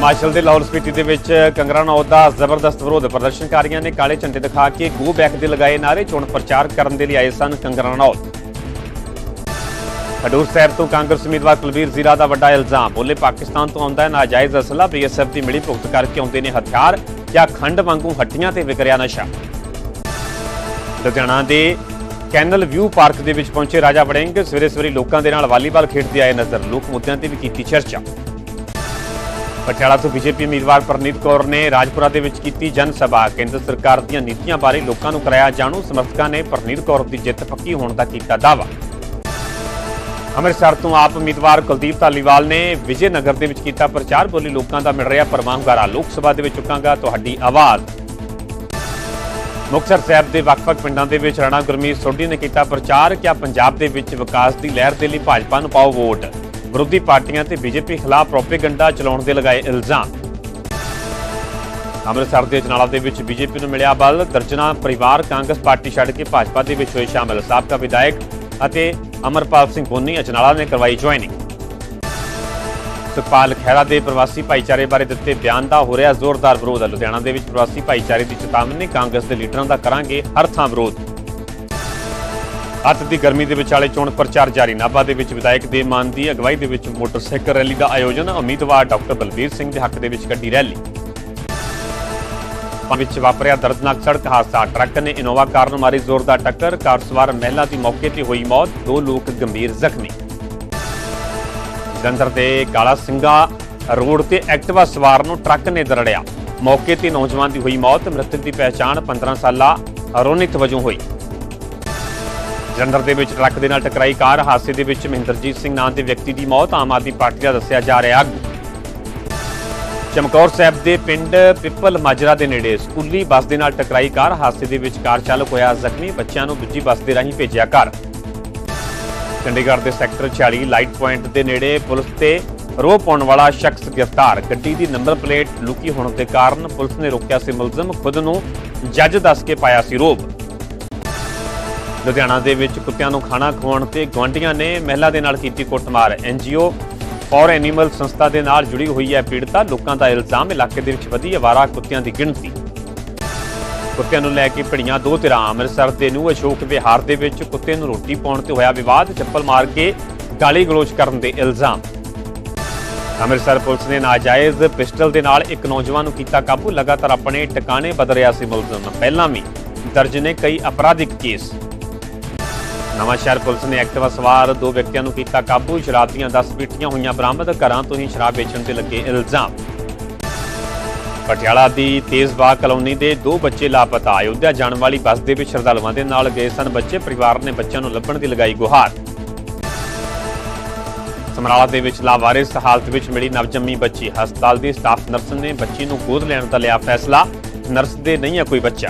हिमाचल के लाहौल स्पीति के विच कंगरा नौत का जबरदस्त विरोध। प्रदर्शनकारियों ने काले झंडे दिखा के गो बैक के लगाए नारे चोण प्रचार करने के लिए आए सन कंगरा नौत। खडूर साहब तो कांग्रेस उम्मीदवार कुलबीर जीरा का वड्डा इल्जाम। बोले पाकिस्तान तो आउंदा है नाजायज़ असला, BSF की मिली भुगत करके आउंदे ने हथियार, क्या खंड वांगू हट्टियां ते विकरिया नशा। लुधियाना के कैनल व्यू पार्क के विच पहुंचे राजा वड़िंग सवेरे सवेरे लोगों के नाल वालीबाल खेडते आए नज़र। लोक मुद्दों पर भी की चर्चा। पटियाला तो बीजेपी उम्मीदवार परनीत कौर ने राजपुरा के विच की जनसभा। केंद्र सरकार दी नीतियां बारे लोगों को कराया जाणू। समर्थकों ने परनीत कौर की जित पक्की होने का किया दावा। अमृतसर तो आप उम्मीदवार कुलदीप धालीवाल ने विजयनगर के विच कीता प्रचार। बोली लोगों का मिल रहा परमा हुंगारा, लोक सभा के विच चुकांगा तुहाडी आवाज़। मुक्तसर साहब के वख-वख पिंडां दे विच राणा गुरमीत सोढी ने किया प्रचार। क्या पंजाब के विच विकास की लहर के लिए भाजपा नूं पाओ वोट। विरोधी पार्टियां ते बीजेपी खिलाफ प्रोपेगंडा चलाउण दे लगाए इल्जाम। अमृतसर के अजनाला के विच बीजेपी नूं मिलिया बल। दर्जनां परिवार कांग्रेस पार्टी छड्ड के भाजपा के विच होए शामिल। साबका विधायक अते अमरपाल सिंह बोनी अजनाला ने करवाई ज्वाइनिंग। सुखपाल खैरा के प्रवासी भाईचारे बारे दिते बयान का हो रहा जोरदार विरोध। लुधियाना के विच प्रवासी भाईचारे की चेतावनी। कांग्रेस के लीडरों का करांगे हर थां विरोध। अत की गर्मी के विचाले चोण प्रचार जारी। नाभा के विच विधायक देव मान की अगवाई के विच मोटरसाइकिल रैली का आयोजन। उम्मीदवार डॉक्टर बलबीर सिंह के हक के कड्डी रैली। वापरिया दर्दनाक सड़क हादसा। ट्रक ने इनोवा कार नूं मारी जोरदार टक्कर। कार सवार महिला की मौके पर हुई मौत, 2 लोग गंभीर जख्मी। जलंधर के काला सिंगा रोड से एक्टिवा सवार नूं ट्रक ने दरड़िया, मौके पर नौजवान की हुई मौत। मृतक की पहचान 15 साला रोनित वजों हुई। जलंधर के विच ट्रक के नाल टकराई कार। हादसे के विच महेंद्रजीत सिंह नाम के व्यक्ति की मौत। आम आदमी पार्टी का दस्सिया जा रहा आगू। चमकौर साहब के पिंड पिपल माजरा के नेड़े स्कूली बस के नाल टकराई कार। हादसे के विच कार चालक होया जख्मी। बच्चों को दूजी बस के राही भेजिया घर। चंडीगढ़ के सैक्टर 46 लाइट पॉइंट के नेड़े पुलिस से रोह पाउण वाला शख्स गिरफ्तार। गड्डी की नंबर प्लेट लुकी होने के कारण पुलिस ने रोकया सी मुलजम। खुद नूं जज दस के पाया सी रोब। लुधियाना के विच कुत्तियां नूं खाना खवाउण ते गुआंढियां ने महिला के नाल कीती कुੱਟਮਾर। NGO फॉर एनीमल संस्था के नाल जुड़ी हुई है पीड़िता। लोगों का इल्जाम इलाके के विच वधी आवारा कुत्तियां की गिणती। कुत्तियां नूं लैके भिड़ियां 2 धिरां। अमृतसर के न्यू अशोक विहार के विच कुत्ते नूं रोटी पाउण ते होया विवाद। चप्पल मार के गाली गलोच करन दे इल्जाम। अमृतसर पुलिस ने नाजायज़ पिस्टल के नाल एक नौजवान नूं कीता काबू। लगातार अपने ठिकाने बदल रहा सी मुलजम। पहलां भी दर्ज ने कई अपराधिक केस। नवांशहर पुलिस ने एक्टिवा सवार 2 व्यक्तियों को किया काबू। शराब दी 10 पीटियां हुई बरामद। घरों तो ही शराब बेचण से लगे इल्जाम। पटियाला की तेजबाग कलोनी के 2 बच्चे लापता। अयोध्या जाने वाली बस के विच श्रद्धालुओं के नाल गए सन बच्चे। परिवार ने बच्चों को लभण की लगाई गुहार। समराला के विच लावारिस हालत में मिली नवजन्मी बच्ची। हस्पताल की स्टाफ नर्स ने बच्ची को गोद लैण का लिया फैसला। नर्स दे नहीं है कोई बच्चा।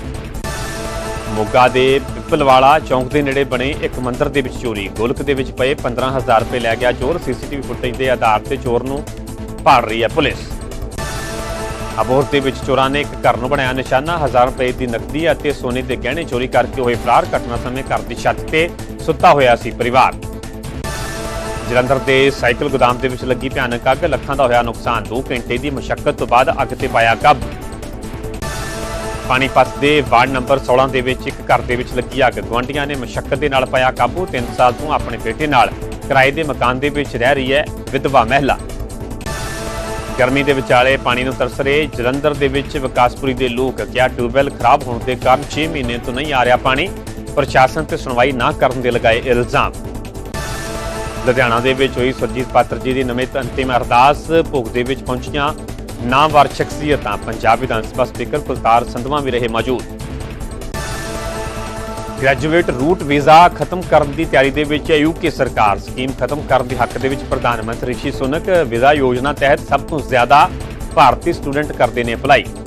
मोगा के पिपलवाड़ा चौंक के नेड़े बने एक मंदिर के विच चोरी। गोलक के विच पे 15,000 रुपए लै गया चोर। CCTV फुटेज के आधार से चोर नूं भाल रही है पुलिस। अबोहर के विच चोरां ने एक घर नूं बनाया निशाना। 1000 रुपए की नकदी और सोने के गहने चोरी करके होए फरार। घटना समय घर की छत पर सुता होया सी परिवार। जलंधर के साइकिल गोदाम के विच लगी भयानक अग। लखां का होया नुकसान। 2 घंटे की मुशक्कत तो बाद अग ते पाया काबू। पानीपत के वार्ड नंबर 16 के विच एक घर के विच लगी अग। गुआंढियां ने मुशक्कत के नाल पाया काबू। 3 साल तो अपने बेटे नाल किराए के मकान के विच रह रही है विधवा महिला। गर्मी के विचाले पानी नूं तरस रहे जलंधर के विच विकासपुरी के लोग। क्या ट्यूबवैल खराब होने के कारण 6 महीने तो नहीं आ रहा पानी। प्रशासन से सुनवाई ना करने के लगाए इल्जाम। लुधियाना के विच होई सुरजीत पात्र जी की नमित अंतिम अरदास। भोग के विच पहुंचियां नामवर शख्सियतां। पंजाब विधानसभा स्पीकर कुलतार संधवा भी रहे मौजूद। ग्रैजुएट रूट वीज़ा खत्म करने की तैयारी के विच UK सरकार। स्कीम खत्म करने के हक के विच प्रधानमंत्री ऋषि सुनक। वीज़ा योजना तहत सब तो ज्यादा भारतीय स्टूडेंट करते हैं अप्लाई।